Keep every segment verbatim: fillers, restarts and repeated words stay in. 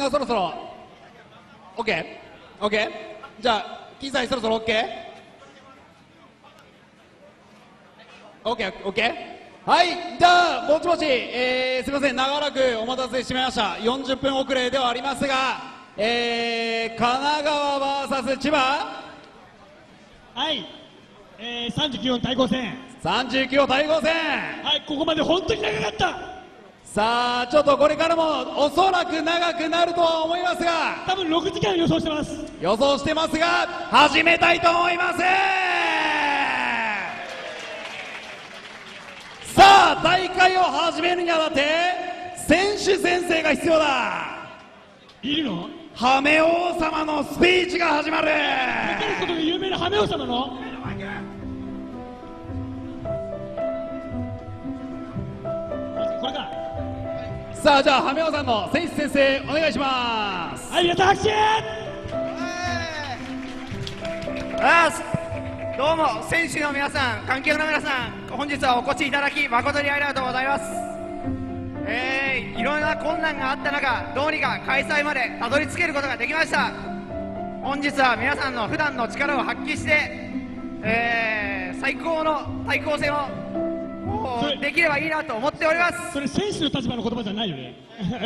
がそろそろ オーケー？ オーケー？ じゃあ機材そろそろ オーケー？ オーケー？ オーケー？ はい、じゃあぼちぼち、えー、すみません、長らくお待たせしてしまいました。よんじゅっぷん遅れではありますが、えー、神奈川 ブイエス 千葉、 はい、えー、さんじゅうきゅうほん対抗戦、 さんじゅうきゅうほん対抗戦、 はい、ここまで本当に長かった。 さあちょっとこれからもおそらく長くなるとは思いますが、 多分ろくじかん予想してます。 予想してますが始めたいと思います。さあ大会を始めるにあたって選手宣誓が必要だ。 いるの？ ハメ王様のスピーチが始まる。 出てることが有名なハメ王様のこれか。 さあじゃあハメ王さんの選手宣誓お願いします。 はい、皆さん拍手。 あーどうも選手の皆さん、観客の皆さん、本日はお越しいただき誠にありがとうございます。えー、いろんな困難があった中、どうにか開催までたどり着けることができました。本日は皆さんの普段の力を発揮して、えー、最高の対抗戦をできればいいなと思っております。 それ選手の立場の言葉じゃないよね。 で、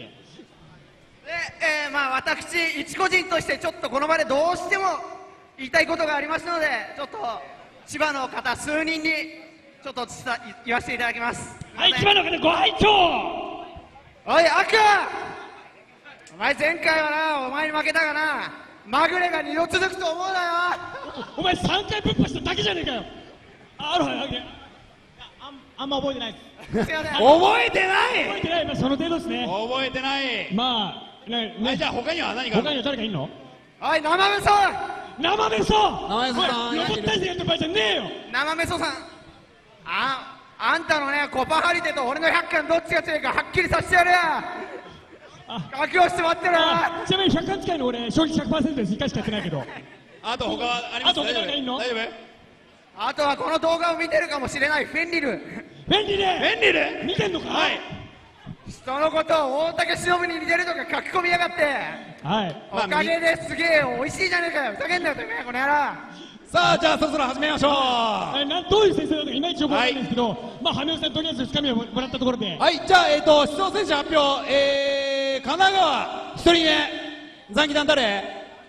えー、まあ私一個人としてちょっとこの場でどうしても言いたいことがありますので、ちょっと千葉の方数人にちょっと言わせていただきます。 はい、千葉の方ご拝聴。 おいアク、お前前回はな、お前に負けたがな、まぐれが二度続くと思うなよ。 お前さんかいぶっ破しただけじゃねえかよ。あるはい、あんま覚えてないです。 すいません。 覚えてない覚えてない、まあ、その程度ですね。 覚えてない。 まあ、ね、ね、 じゃあ他には何かあるの？ 他には誰かいんの？ おい生めそ、 生めそ、 生めそさん、 ロボット体制やってる場合じゃねえよ。 生めそさん、ああんたのねコパハリテと俺のひゃっかんどっちが強いかはっきりさせてやるよ。覚悟して待ってるな。 ちなみにひゃっかん近いの俺正直 ひゃくパーセント です。いっかいしかやってないけど。 あと他はありますか？ あと他誰かいんの？ 大丈夫？ あとはこの動画を見てるかもしれないフェンリル。 フェンリルフェンリル見てんのか？ はい。 人のことを大竹しのぶに似てるとか書き込みやがって、 はい、 おかげですげえ美味しいじゃねえかよ。ふざけんなよてめえこの野郎。 さあじゃあそろそろ始めましょう。 はい、なんどういう先生だとかいまいち覚えてないんですけど、はい、まあ羽生さんとりあえずつかみをもらったところで、 はいじゃあえっ、ー、と出場選手発表、えー、神奈川ひとりめ残機団誰？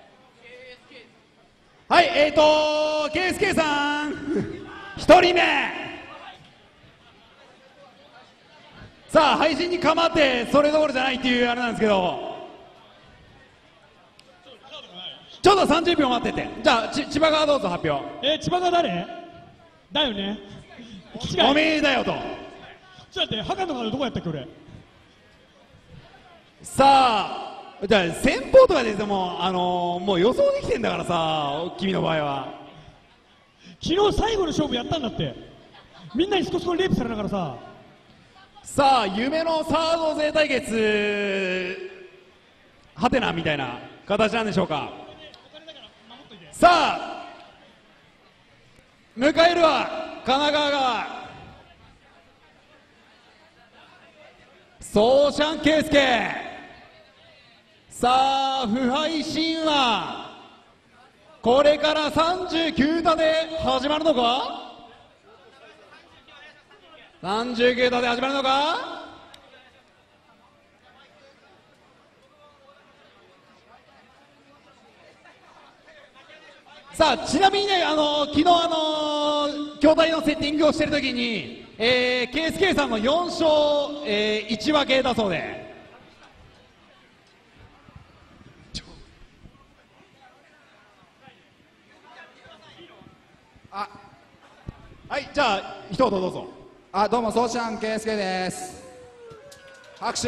はいえっ、ー、と ケーエスケー さんひとりめ。さあ配信に構ってそれどころじゃないっていうあれなんですけど、ちょっとさんじゅうびょう待ってて。じゃあち千葉側どうぞ発表。 えー、千葉が誰だよね。 おめえだよと。 ちょっと待って、ハカの方どこやったっけ俺。 さあじゃあ先方とかでもあのー、もう予想できてんだからさ、君の場合は。 昨日最後の勝負やったんだって。みんなに少しこレイプされながらさ。 さあ夢のサード勢対決ハテナみたいな形なんでしょうか。さあ迎えるは神奈川側ソーシャンケイスケ。さあ腐敗神話これからさんじゅうきゅう打で始まるのか。さんじゅうきゅう打で始まるのか。さあちなみにね、あの昨日あの兄弟のセッティングをしているときに、えー、ケーエスケー さんのよん勝、えー、いち分けだそうで、あはいじゃあ一言どうぞ。 あどうもソーシャンケーエスケーです。拍手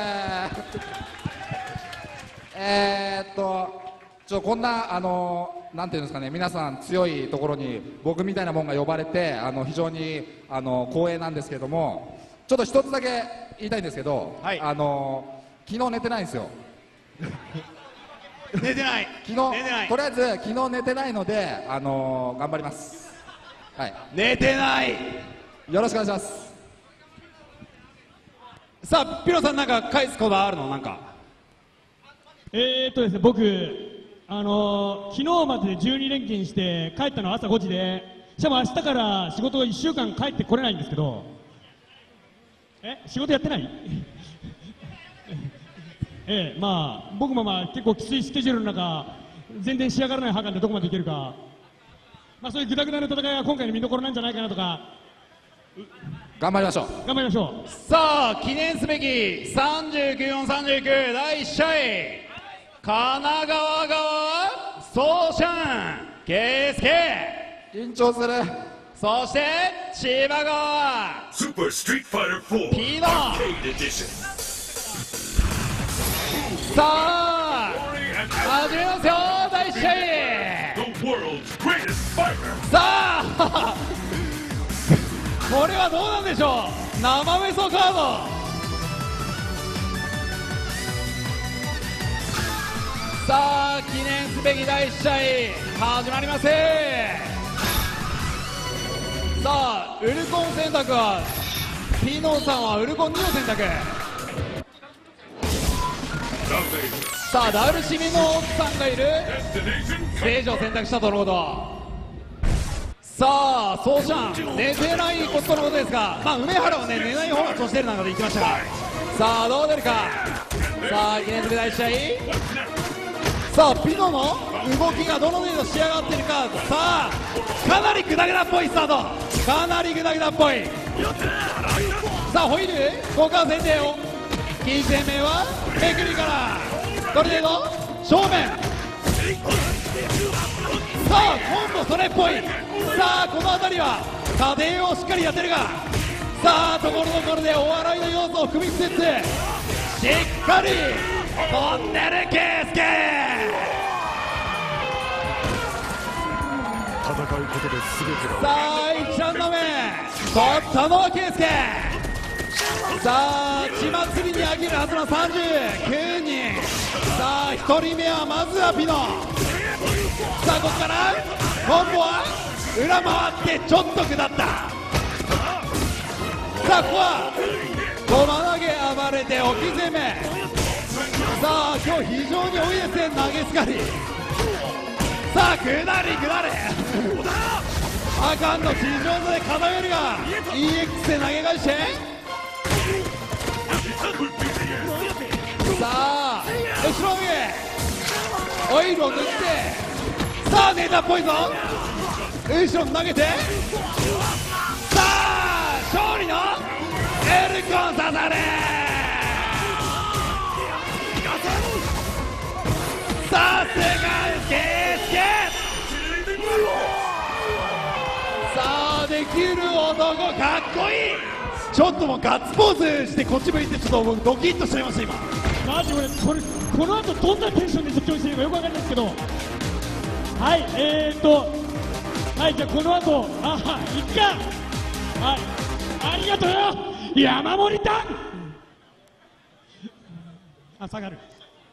えーっとちょこんなあのなんていうんですかね、皆さん強いところに僕みたいなもんが呼ばれてあの非常にあの光栄なんですけども、ちょっと一つだけ言いたいんですけど、はい、あの昨日寝てないんですよ寝てない昨日寝てないとりあえず昨日寝てないのであの頑張ります。はい、 寝てない。 よろしくお願いします。 さあピロさんなんか返すことはあるの？なんかえーっとですね、僕、あのー、昨日まででじゅうに連勤して帰ったのは朝ごじで、しかも明日から仕事がいっしゅうかん帰ってこれないんですけど、え仕事やってないええ、まあ僕もまあ結構きついスケジュールの中、全然仕上がらないハカンでどこまでいけるか、まあそういうグダグダの戦いが今回の見どころなんじゃないかなとか、 頑張りましょう。 頑張りましょう。 さあ記念すべきさんじゅうきゅうよんさんじゅうきゅうだいいっ試合、神奈川側ソーシャン圭介、 緊張する。 そして千葉側 Super Street Fighter フォーピノ。 Arcade Edition. さあ始めますよだいいっ試合。 The world's greatest fighter. さあこれはどうなんでしょう、生メソカード。さあ記念すべきだいいっ試合始まります。さあウルコン選択はピノさんはウルコンにを選択。さあダルシミの奥さんがいる Destination ステージを選択したとのこと。さあソーシャン寝てないことのことですが、まあ梅原はね寝ない方が調子出る中でいきましたが、さあどう出るか。さあ記念すべきだいいっ試合、さあピノの動きがどの程度仕上がっているか。さあかなりグダグダっぽいスタート、かなりグダグダっぽい。さあホイール交換設定を、金銭面はめくりからどれ程度正面。さあ今度それっぽい。さあこの辺りは家庭をしっかりやってるが、さあところどころでお笑いの要素を組みつつしっかり飛んでる圭介。 戦うことで全てがさあいちラウンド目取ったのは圭介。さあ血祭りにあげるはずのさんじゅうきゅうにん。さあひとりめはまずはピノ。さあここから今度は裏回ってちょっと下った。さあここは駒投げ暴れて置き攻め。さあ今日非常に多いですね投げすがり。さあ下り下りアカンの地上で固めるが イーエックス で投げ返して、さあ後ろ上オイルを塗って、さあネタっぽいぞ後ろに投げて、さあ勝利のエルコン刺され。さすが圭介。さあできる男かっこいい。ちょっともうガッツポーズしてこっち向いてちょっと僕ドキッとしちゃいました今。 マジこれこれこの後どんなテンションで実況しているかよくわかんないですけど、はいえーっとはいじゃあこの後あいっかはいありがとうよ山森さん。あ下がる。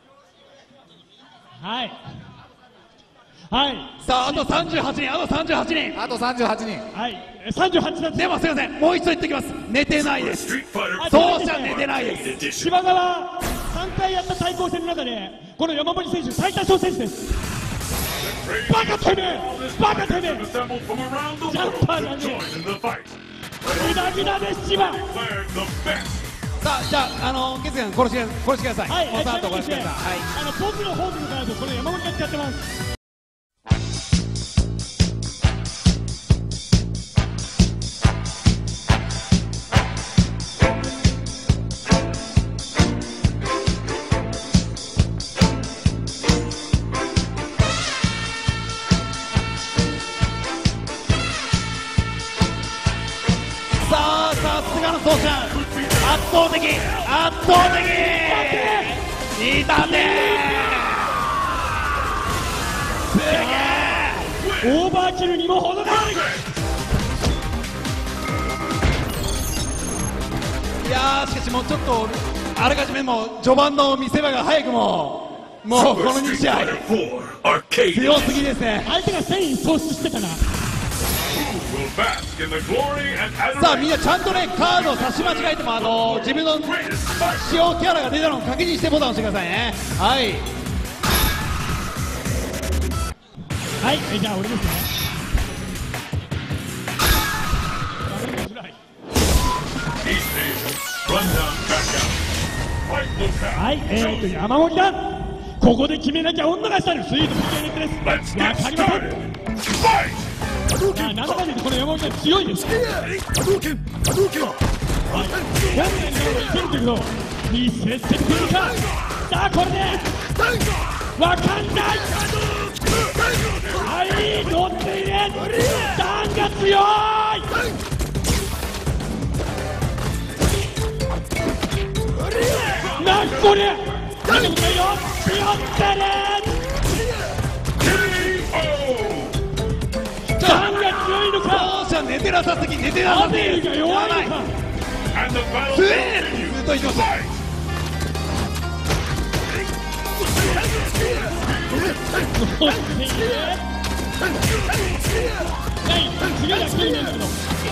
はいはいさああとさんじゅうはちにんあとさんじゅうはちにんあとさんじゅうはちにん。 はいさんじゅうはちだって。 でもすいませんもう一度言っておきます、寝てないです。 Street Fighter そうじゃ寝てないです。 Edition. 芝川さんかいやった対抗戦の中でこの山森選手最多勝選手です。バカてめえバカてめえ Assembled from around the ジャン world パー to だね join in the fight. ギダギダです芝。 Declared the best. さあじゃああのケツ君殺して殺してください。 はい、 もうさんと殺してください。 あの僕のホームのカードこの山森が使ってます。 さあさすがのソーシャン圧倒的圧倒的いたてすげえ。 オーバーキルにも程がある。 いやーしかしもうちょっとあらかじめもう序盤の見せ場が早くももうこの Super に Street 試合 Fighter フォー Arcade 強すぎですね。 相手が繊維喪失してたな。 will bask in the glory and さあみん adoration なちゃんとねカードを差し間違えてもあの自分の of the greatest fighter. 使用キャラが出たのを確認してボタンを押してくださいね。はいはい、えじゃあ俺ですね。はい、えーと山盛りだ。ここで決めなきゃ女がしたるスイートピッチャーネットです。わかりません。さあ、なんだかんだ言ってこの山盛りは強いです。はい、本来の山盛りいけるけど見せてくれるか。さあ、これでわかんない。はい、乗っている。ダンが強い。なにこれ。なんでもないよ。強ってる。ダンが強いのか。 じゃあ寝てなさすぎ、寝てなさすぎ。 アベルが弱いのか。 スエーずっといきます。 乗っている。はい、次は逆になんだけど。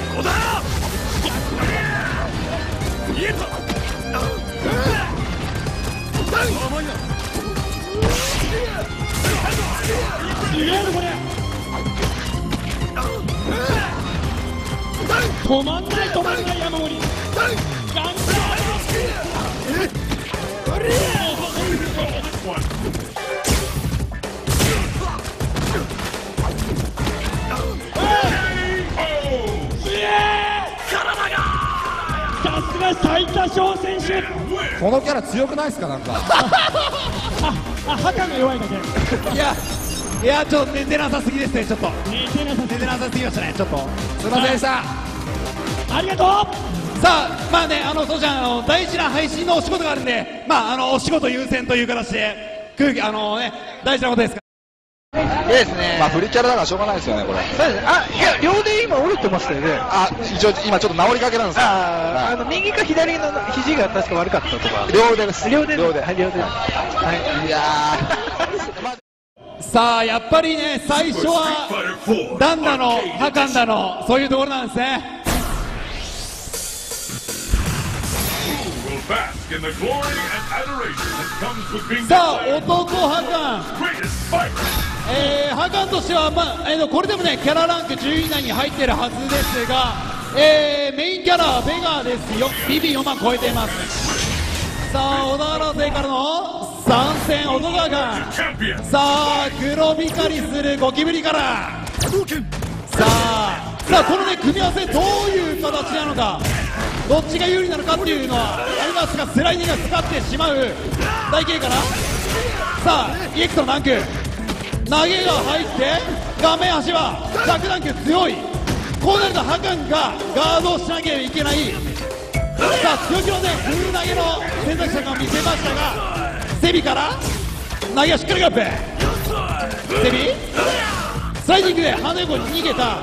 すげえのこれ。止まんない止まんない山盛り。ガンガン。さすが最多勝選手。 このキャラ強くないですか、なんか。 あ、あ、ハカが弱いだけ。 いやいや、ちょっと寝てなさすぎですね。ちょっと寝てなさすぎ寝てなさすぎましたね。ちょっとすいませんでした。 ありがとう。 さあ、まあね、あのそうじゃん、あの大事な配信のお仕事があるんで、まああのお仕事優先という形で空気、あのね、大事なことですから。 ですね。 まあフリーキャラだからしょうがないですよね、これ。 そうですね。あ、いや、両手今折れてましたよね。 あ、一応今ちょっと治りかけなんですよ。 あ、あの右か左の肘が確か悪かったとか。 両腕です。 両手。 両手。 はい、両手。はい。 いやさあ、やっぱりね、最初はダンだのハカンだのそういうところなんですね。さあ、男ハカン、えー、ハカンとしては、まあえー、これでもねキャラランクじゅうい以内に入ってるはずですが、えー、メインキャラはベガーですよ。 ビービーよん 万超えています。さあ、小田原勢からの参戦、男ハカン。さあ、黒光りするゴキブリから、さあさあこのね組み合わせどういう形なのか、どっちが有利なのかっていうのはありますが、スライディングが使ってしまう台形から、さあ イーエックス のダンク投げが入って画面端はジャックダンク強い。こうなるとハカンがガードをしなければいけない。さあ強気のねフル投げの選択肢が見せましたが、セビから投げをしっかりガップ、セビスライディングで鼻横に逃げた。さ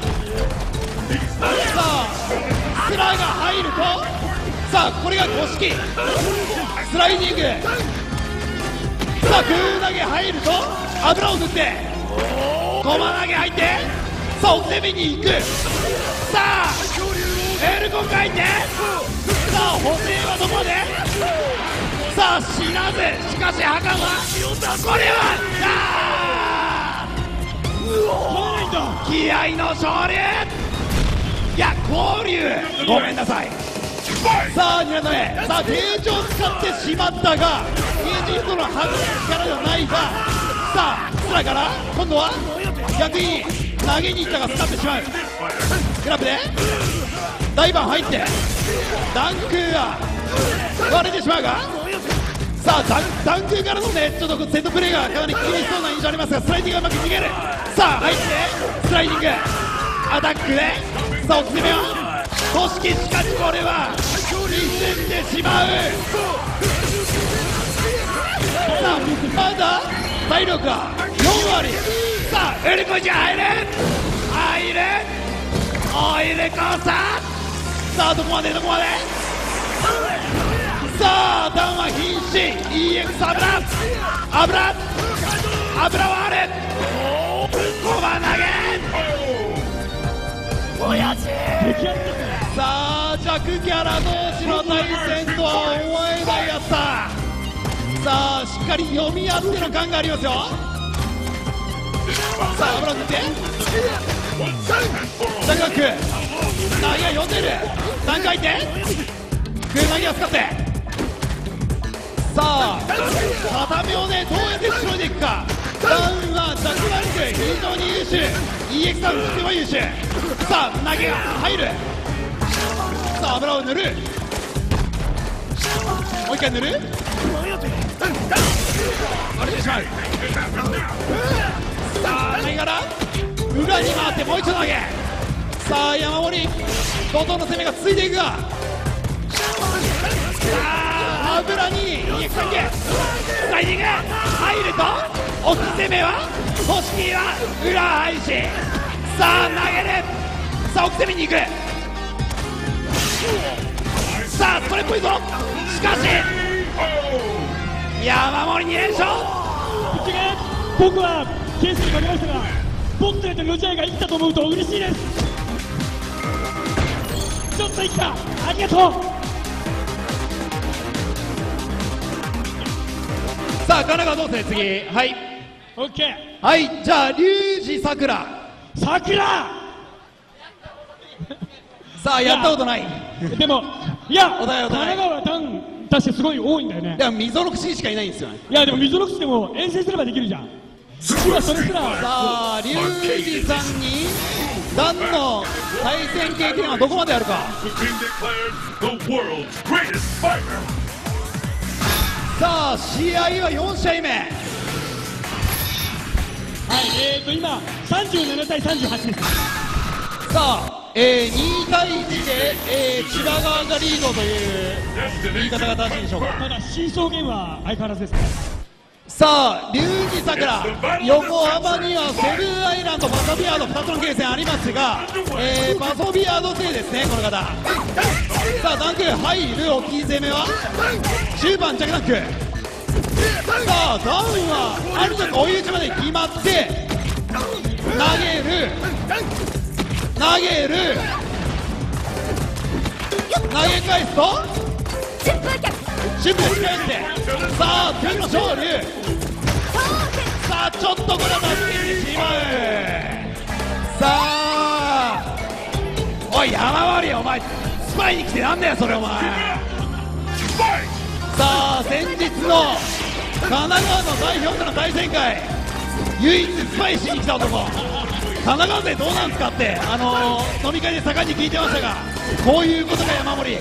あスラが入ると、さあこれが五色スライディング、さあグー投げ入ると油を塗ってコマ投げ入って、さあお攻めに行く。さあエルコン回転、さあ補正はどこで、さあ死なず、しかしハカンはこれは気合の勝利、いや交流ごめんなさい。さあにラウンド目、さあゲージを使ってしまったがゲージヒットのはずからではないが、さあスラから今度は逆に投げに行ったが使ってしまう。グラブでダイバー入ってダンクが割れてしまうが、さあダンダンクからのねちょっとセットプレーがかなり厳しそうな印象ありますが、スライディングがうまく逃げる。さあ入ってスライディングアタックで、さあお攻めは組織、しかしこれはミスってしまう。さあまだ体力はよん割。さあエルコイチ入る入るオイルコーサー、さあどこまでどこまで、さあダウンは瀕死 イーエックス 油油油はある、コマ投げ親父、さあ弱キャラ同士の対戦とは思えないやつだ。さあしっかり読み合っての感がありますよ。 さあ油を塗ってジャックダック投げが呼んでるさんかい転空投げを使ってさあ畳をねどうやってしのいでいくかダウンはジャックダンク非常に優秀 イーエックス ダウンとても優秀さあ投げが入るさあ油を塗るもう一回塗る割れてしまうさあ投げから裏に回ってもう一度投げさあ山盛り怒涛の攻めが続いていくがさあ油に イーエックス ダンクスライディング入ると奥攻めは組織は裏配信さあ投げるさあ奥攻めに行くさあそれっぽいぞしかし山盛りに連勝ぶっちゃけ僕はケースにかけましたが僕とやってロジャーが生きたと思うと嬉しいですちょっと生きたありがとうさあ神奈川どうする次はいオッケはいじゃあ龍二さくらーさくらさあやったことないでもいやお題お題神奈川ダウン確かすごい多いんだよねいや溝の口しかいないんですよねいやでも溝の口でも遠征すればできるじゃんいやそれすらさあ龍二さんにダンの対戦経験はどこまであるか The team declared the world's greatest fighter. さあ試合はよん試合目はいえーと今さんじゅうななたいさんじゅうはちですさあ、えー、にたいいちで、えー、千葉側がリードという言い方が正しいでしょうかただ真相ゲームは相変わらずですねさあ龍二さくら横浜にはセブンアイランドパソビアードふたつのゲーセンありますが、えー、パソビアード勢ですねこの方さあダンク入る置き攻めは中盤ジャックダンクさあダウンはある程度追い打ちまで決まって投げる投げる投げ返すとシュッと引き返してさあ天の勝利さあちょっとこれは助けてしまうさあおい山盛りお前スパイに来てなんだよそれお前さあ先日の神奈川の代表との対戦会唯一スパイしに来た男神奈川勢どうなんすかってあのー、飲み会で盛んに聞いてましたがこういうことが山盛り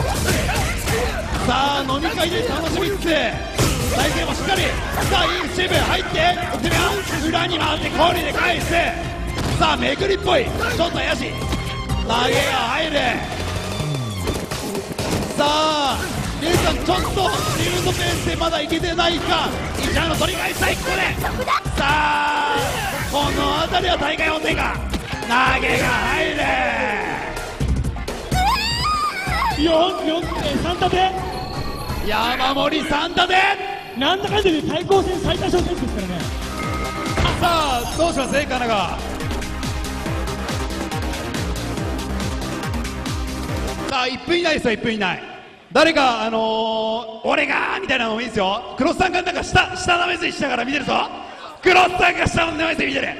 さあ飲み会で楽しみつつ対戦もしっかりさあいいチーム入って奥手は裏に回って氷で返すさあめくりっぽいちょっと怪しい投げが入るさあリュウさんちょっと自分のペースでまだいけてないかいちゃんの取り返したいここでさあこの辺りは大会本戦か投げが入るよん、よん、さん立て山盛りさん立てなんだかんだで対抗戦最多勝選手ですからねさあどうします神奈川さあいっぷん以内ですよいっぷん以内誰かあのー、俺がみたいなのもいいですよクロスさんがなんか下下なめずりしながら見てるぞクロスさんが下なめずり見てる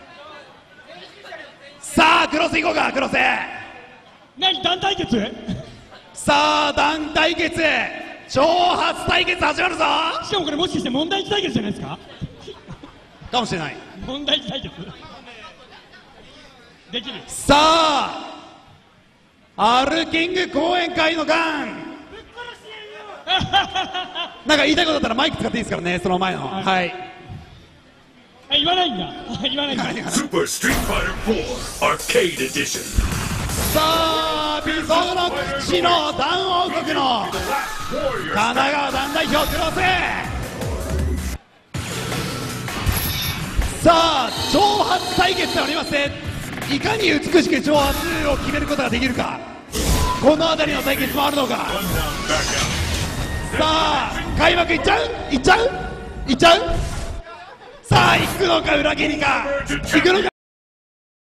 さあクロス行こうかクロス何団体決さあ団体決挑発対決始まるぞしかもこれもしかして問題児対決じゃないですかかもしれない問題児対決できるさあアルキング講演会のガンなんか言いたいことあったらマイク使っていいですからねその前のはいはいあ言わないんだ言わないんだ Super Street Fighter four Arcade Edition. さあビソの口のダウン王国の Warrior 神奈川団代表クロスさあ挑発対決でありますねいかに美しく挑発を決めることができるかこの辺りの対決もあるのか One down, back out. さあ開幕いっちゃういっちゃういっちゃうさあ行くのか裏切りか行くのか